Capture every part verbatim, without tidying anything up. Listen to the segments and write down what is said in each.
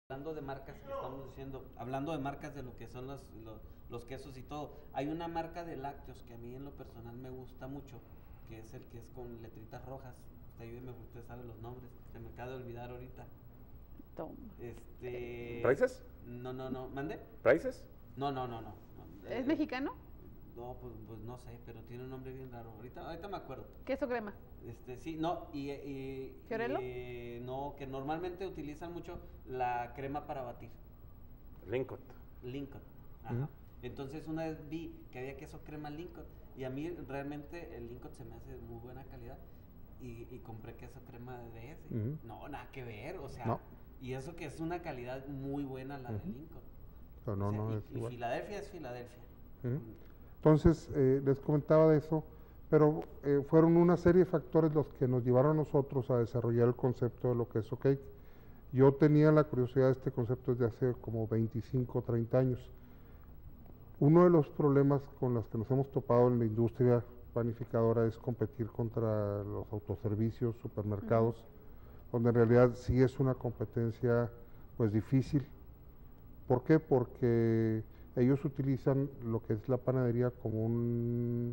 Hablando de marcas que estamos diciendo, hablando de marcas de lo que son los, los, los quesos y todo, hay una marca de lácteos que a mí en lo personal me gusta mucho, que es el que es con letritas rojas. Usted ayúdeme, usted sabe los nombres, se me acaba de olvidar ahorita. Toma. Este... ¿Prices? No, no, no, ¿mande? ¿Prices? No, no, no, no. no. ¿Es eh, mexicano? No, pues, pues no sé, pero tiene un nombre bien raro. Ahorita, ahorita me acuerdo. ¿Queso crema? Este, sí, no, y, y, ¿Fiorello? y no, que normalmente utilizan mucho la crema para batir. Lincoln. Lincoln. Ajá. Uh-huh. Entonces una vez vi que había queso crema Lincoln y a mí realmente el Lincoln se me hace de muy buena calidad y, y compré queso crema de ese. Uh-huh. No, nada que ver, o sea, no. Y eso que es una calidad muy buena la uh-huh. de Lincoln. Pero no, o sea, no y, es y igual. Filadelfia es Filadelfia. Uh-huh. Entonces, eh, les comentaba de eso, pero eh, fueron una serie de factores los que nos llevaron a nosotros a desarrollar el concepto de lo que es OK. Yo tenía la curiosidad de este concepto desde hace como veinticinco, treinta años. Uno de los problemas con los que nos hemos topado en la industria panificadora es competir contra los autoservicios, supermercados, uh-huh. donde en realidad sí es una competencia pues difícil. ¿Por qué? Porque ellos utilizan lo que es la panadería como una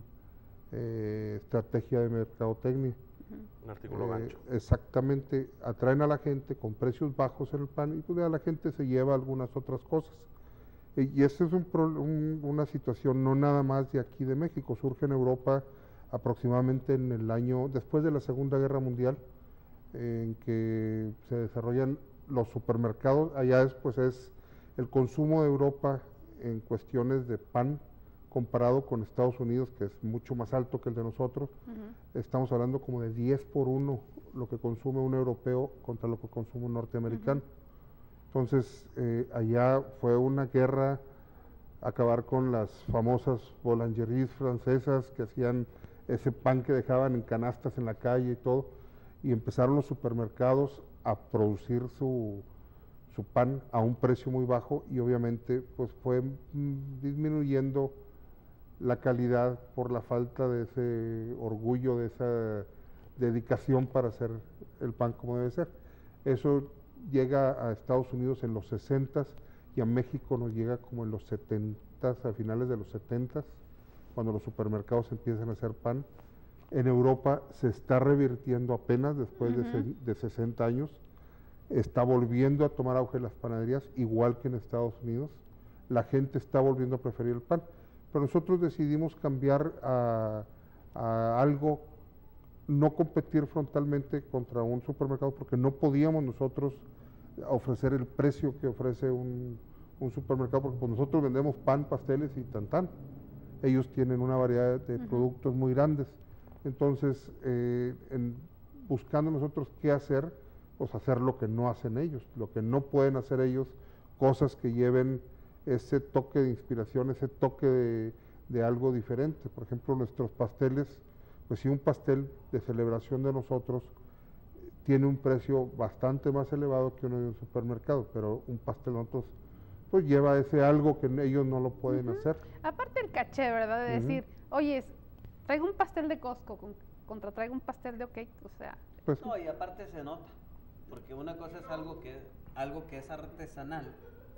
eh, estrategia de mercadotecnia. Uh-huh. Un artículo eh, gancho. Exactamente, atraen a la gente con precios bajos en el pan y pues a la gente se lleva algunas otras cosas. Eh, y esta es un pro, un, una situación no nada más de aquí de México, surge en Europa aproximadamente en el año, después de la Segunda Guerra Mundial, eh, en que se desarrollan los supermercados. Allá después es el consumo de Europa en cuestiones de pan comparado con Estados Unidos, que es mucho más alto que el de nosotros. Uh-huh. Estamos hablando como de diez por uno lo que consume un europeo contra lo que consume un norteamericano. Uh-huh. Entonces, eh, allá fue una guerra acabar con las famosas boulangeries francesas que hacían ese pan que dejaban en canastas en la calle y todo, y empezaron los supermercados a producir su su pan a un precio muy bajo y obviamente pues fue mm, disminuyendo la calidad por la falta de ese orgullo, de esa dedicación para hacer el pan como debe ser. Eso llega a Estados Unidos en los sesentas y a México nos llega como en los setentas, a finales de los setentas, cuando los supermercados empiezan a hacer pan. En Europa se está revirtiendo apenas después uh-huh. de, de sesenta años. Está volviendo a tomar auge las panaderías, igual que en Estados Unidos. La gente está volviendo a preferir el pan. Pero nosotros decidimos cambiar a, a algo, no competir frontalmente contra un supermercado, porque no podíamos nosotros ofrecer el precio que ofrece un, un supermercado, porque pues nosotros vendemos pan, pasteles y tantán. Ellos tienen una variedad de uh-huh. productos muy grandes. Entonces, eh, en, buscando nosotros qué hacer, pues hacer lo que no hacen ellos, lo que no pueden hacer ellos, cosas que lleven ese toque de inspiración, ese toque de, de algo diferente. Por ejemplo, nuestros pasteles, pues si un pastel de celebración de nosotros tiene un precio bastante más elevado que uno de un supermercado, pero un pastel de nosotros pues lleva ese algo que ellos no lo pueden uh-huh. hacer. Aparte el caché, ¿verdad? De uh-huh. decir, oye, traigo un pastel de Costco con, contra traigo un pastel de OK, o sea. Pues, no, y aparte se nota. Porque una cosa es algo que algo que es artesanal,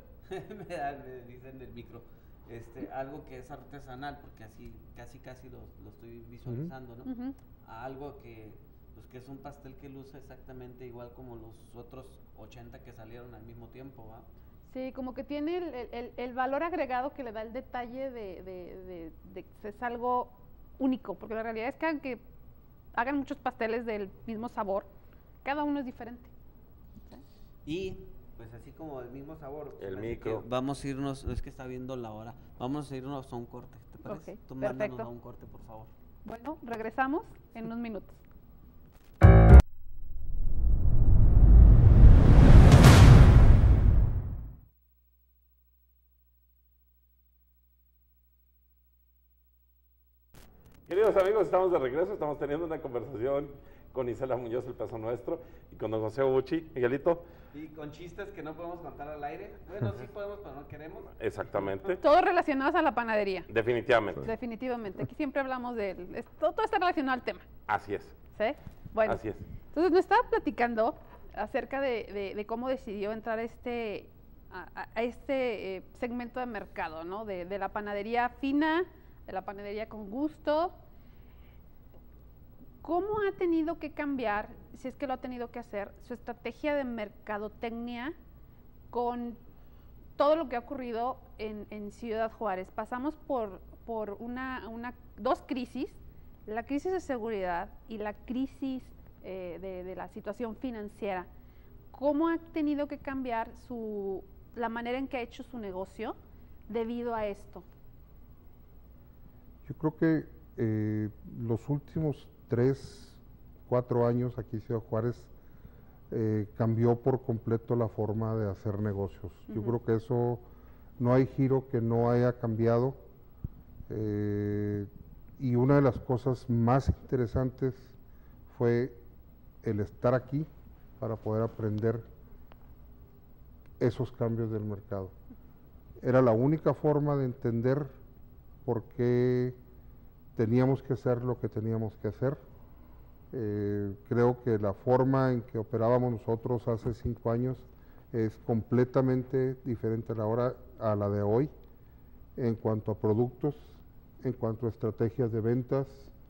me, da, me dicen del micro, este, algo que es artesanal, porque así casi casi lo, lo estoy visualizando, ¿no? Uh-huh. A algo que, pues que es un pastel que luce exactamente igual como los otros ochenta que salieron al mismo tiempo, ¿va? Sí, como que tiene el, el, el valor agregado que le da el detalle de, de, de, de que es algo único, porque la realidad es que aunque hagan muchos pasteles del mismo sabor, cada uno es diferente. Y pues así como el mismo sabor, el micro. Vamos a irnos, es que está viendo la hora, vamos a irnos a un corte, ¿te parece? Okay, Tú mándanos perfecto. a un corte, por favor. Bueno, regresamos en unos minutos. Queridos amigos, estamos de regreso, estamos teniendo una conversación con Isela Muñoz, el Peso Nuestro, y con don José Uchi. Miguelito. Y con chistes que no podemos contar al aire. Bueno, sí podemos, pero no queremos. Exactamente. Todos relacionados a la panadería. Definitivamente. Definitivamente. Aquí siempre hablamos de él. Todo, todo está relacionado al tema. Así es. ¿Sí? Bueno. Así es. Entonces nos estaba platicando acerca de, de, de cómo decidió entrar este, a, a este eh, segmento de mercado, ¿no? De, de la panadería fina, de la panadería con gusto. ¿Cómo ha tenido que cambiar, si es que lo ha tenido que hacer, su estrategia de mercadotecnia con todo lo que ha ocurrido en, en Ciudad Juárez? Pasamos por, por una, una, dos crisis, la crisis de seguridad y la crisis eh, de, de la situación financiera. ¿Cómo ha tenido que cambiar su, la manera en que ha hecho su negocio debido a esto? Yo creo que eh, los últimos tres, cuatro años aquí en Ciudad Juárez eh, cambió por completo la forma de hacer negocios. Uh-huh. Yo creo que eso, no hay giro que no haya cambiado. Eh, y una de las cosas más interesantes fue el estar aquí para poder aprender esos cambios del mercado. Era la única forma de entender por qué teníamos que hacer lo que teníamos que hacer. Eh, creo que la forma en que operábamos nosotros hace cinco años es completamente diferente a la, hora, a la de hoy en cuanto a productos, en cuanto a estrategias de ventas,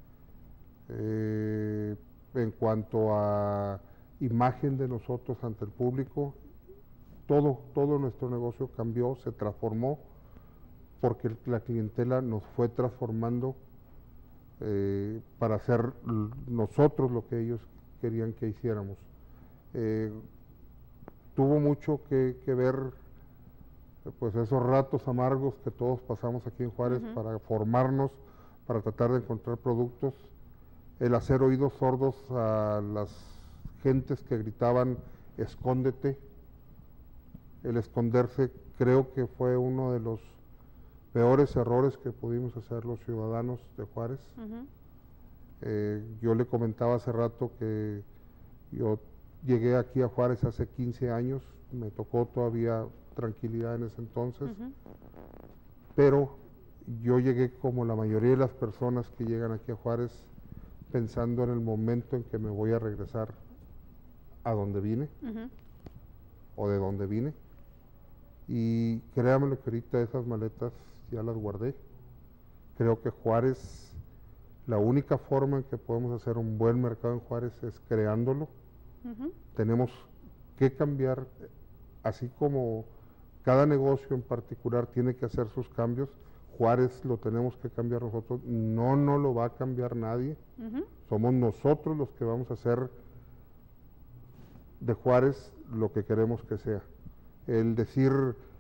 eh, en cuanto a imagen de nosotros ante el público. Todo, todo nuestro negocio cambió, se transformó, porque la clientela nos fue transformando eh, para hacer nosotros lo que ellos querían que hiciéramos. Eh, tuvo mucho que, que ver pues esos ratos amargos que todos pasamos aquí en Juárez uh-huh. para formarnos, para tratar de encontrar productos, el hacer oídos sordos a las gentes que gritaban escóndete, el esconderse creo que fue uno de los peores errores que pudimos hacer los ciudadanos de Juárez. Uh-huh. eh, yo le comentaba hace rato que yo llegué aquí a Juárez hace quince años, me tocó todavía tranquilidad en ese entonces, uh-huh. pero yo llegué como la mayoría de las personas que llegan aquí a Juárez pensando en el momento en que me voy a regresar a donde vine uh-huh. o de donde vine, y créanme que ahorita esas maletas ya las guardé. Creo que Juárez, la única forma en que podemos hacer un buen mercado en Juárez es creándolo. Uh-huh. Tenemos que cambiar, así como cada negocio en particular tiene que hacer sus cambios, Juárez lo tenemos que cambiar nosotros, no, no lo va a cambiar nadie, uh-huh. somos nosotros los que vamos a hacer de Juárez lo que queremos que sea. El decir,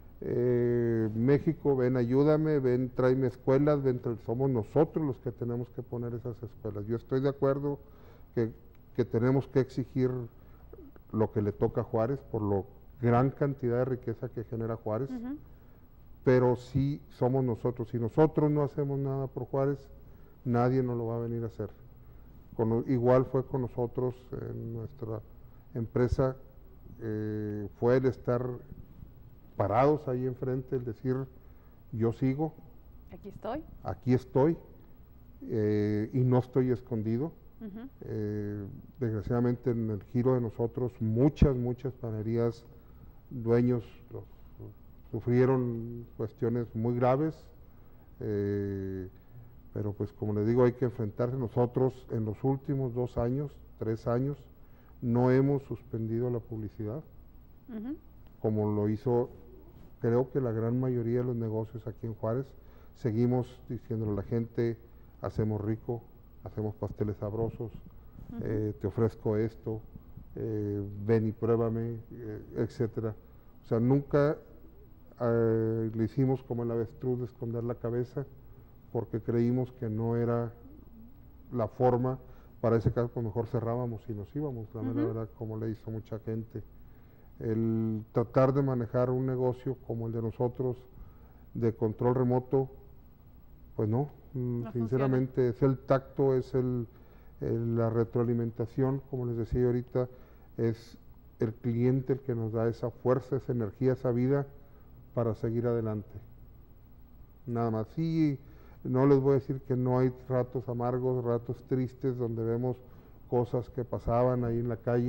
eh, México, ven, ayúdame, ven, tráeme escuelas, ven, tra somos nosotros los que tenemos que poner esas escuelas. Yo estoy de acuerdo que, que tenemos que exigir lo que le toca a Juárez por la gran cantidad de riqueza que genera Juárez, uh-huh. pero sí somos nosotros. Si nosotros no hacemos nada por Juárez, nadie nos lo va a venir a hacer. Con, igual fue con nosotros en nuestra empresa, eh, fue el estar parados ahí enfrente, el decir, yo sigo. Aquí estoy. Aquí estoy, eh, y no estoy escondido. Uh-huh. eh, desgraciadamente en el giro de nosotros, muchas, muchas panaderías, dueños, los, sufrieron cuestiones muy graves, eh, pero pues como les digo, hay que enfrentarse. Nosotros en los últimos dos años, tres años, no hemos suspendido la publicidad, uh-huh. como lo hizo, creo que la gran mayoría de los negocios aquí en Juárez. Seguimos diciéndole a la gente, hacemos rico, hacemos pasteles sabrosos, uh-huh. eh, te ofrezco esto, eh, ven y pruébame, eh, etcétera. O sea, nunca eh, le hicimos como el avestruz de esconder la cabeza, porque creímos que no era la forma. Para ese caso, pues mejor cerrábamos y nos íbamos, la uh-huh. verdad, como le hizo mucha gente. El tratar de manejar un negocio como el de nosotros, de control remoto, pues no, no sinceramente funciona. Es el tacto, es el, el, la retroalimentación, como les decía ahorita, es el cliente el que nos da esa fuerza, esa energía, esa vida para seguir adelante. Nada más. Sí, no les voy a decir que no hay ratos amargos, ratos tristes, donde vemos cosas que pasaban ahí en la calle,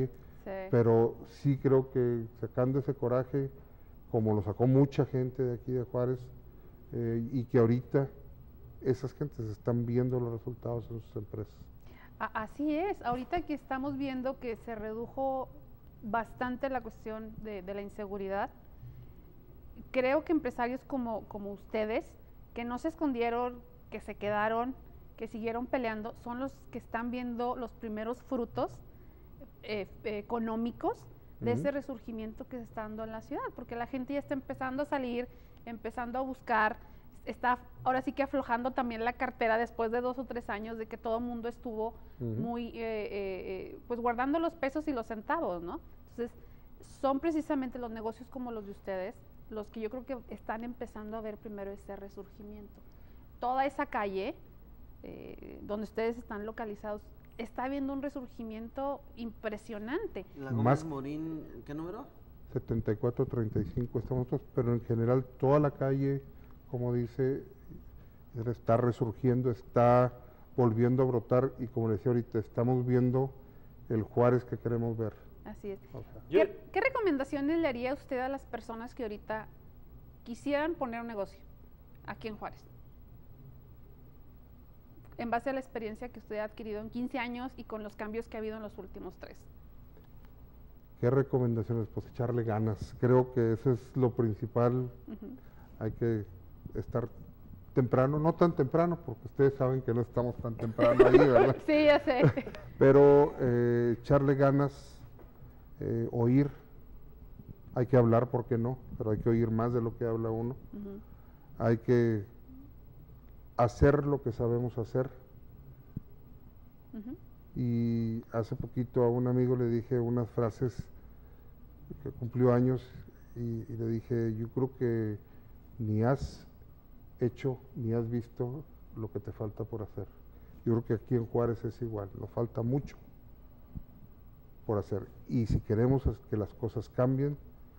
Sí. Pero sí creo que sacando ese coraje, como lo sacó mucha gente de aquí de Juárez, eh, y que ahorita esas gentes están viendo los resultados en sus empresas. A- Así es, ahorita que estamos viendo que se redujo bastante la cuestión de, de la inseguridad, creo que empresarios como, como ustedes, que no se escondieron, que se quedaron, que siguieron peleando, son los que están viendo los primeros frutos eh, eh, económicos de Ujú. ese resurgimiento que se está dando en la ciudad, porque la gente ya está empezando a salir, empezando a buscar, está ahora sí que aflojando también la cartera después de dos o tres años de que todo el mundo estuvo Ujú. muy, eh, eh, eh, pues guardando los pesos y los centavos, ¿no? Entonces, son precisamente los negocios como los de ustedes los que yo creo que están empezando a ver primero ese resurgimiento. Toda esa calle eh, donde ustedes están localizados está viendo un resurgimiento impresionante. La Más- Gómez Morín, ¿qué número? setenta y cuatro treinta y cinco estamos nosotros, pero en general toda la calle, como dice, está resurgiendo, está volviendo a brotar y como le decía ahorita, estamos viendo el Juárez que queremos ver. Así es. O sea, Yo- ¿Qué, qué recomendaciones le haría usted a las personas que ahorita quisieran poner un negocio aquí en Juárez? En base a la experiencia que usted ha adquirido en quince años y con los cambios que ha habido en los últimos tres. ¿qué recomendaciones? Pues echarle ganas. Creo que eso es lo principal. Ujú. Hay que estar temprano, no tan temprano, porque ustedes saben que no estamos tan temprano ahí, ¿verdad? Sí, ya sé. Pero eh, echarle ganas, eh, oír, hay que hablar, ¿por qué no? Pero hay que oír más de lo que habla uno. Ujú. Hay que hacer lo que sabemos hacer. Ujú. Y hace poquito a un amigo le dije unas frases que cumplió años y, y le dije, yo creo que ni has hecho ni has visto lo que te falta por hacer. Yo creo que aquí en Juárez es igual, nos falta mucho por hacer. Y si queremos es que las cosas cambien,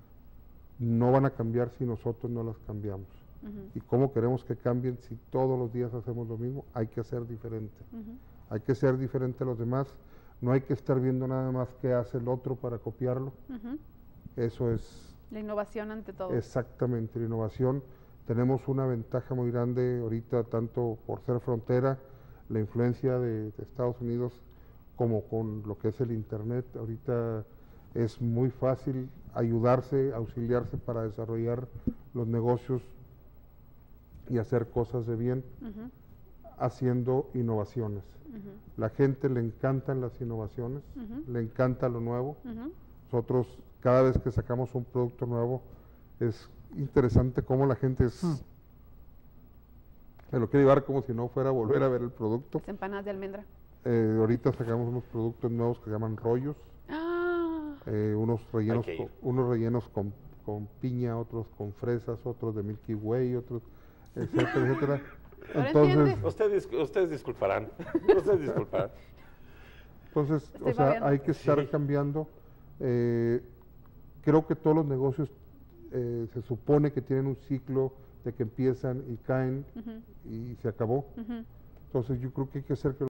no van a cambiar si nosotros no las cambiamos. Ujú. ¿Y cómo queremos que cambien si todos los días hacemos lo mismo? Hay que hacer diferente. Ujú. Hay que ser diferente a los demás. No hay que estar viendo nada más qué hace el otro para copiarlo. Ujú. Eso es La innovación ante todo. exactamente la innovación. Tenemos una ventaja muy grande ahorita, tanto por ser frontera, la influencia de, de Estados Unidos, como con lo que es el Internet. Ahorita es muy fácil ayudarse, auxiliarse para desarrollar los negocios y hacer cosas de bien Ujú. haciendo innovaciones. Ujú. La gente le encantan las innovaciones, Ujú. le encanta lo nuevo. Ujú. Nosotros, cada vez que sacamos un producto nuevo, es interesante cómo la gente es, se lo quiere llevar como si no fuera a volver a ver el producto. Las empanadas de almendra. Eh, ahorita sacamos unos productos nuevos que se llaman rollos, Ah, eh, unos rellenos, que con, ir. unos rellenos con, con piña, otros con fresas, otros de Milky Way, otros, etcétera, etcétera. Ahora Entonces, entiende. Ustedes, ustedes disculparán. Ustedes disculparán. entonces, Estoy o sea, babeando. hay que estar Sí. cambiando. Eh, creo que todos los negocios eh, se supone que tienen un ciclo de que empiezan y caen ujú, y se acabó. ujú. Entonces yo creo que hay que hacer que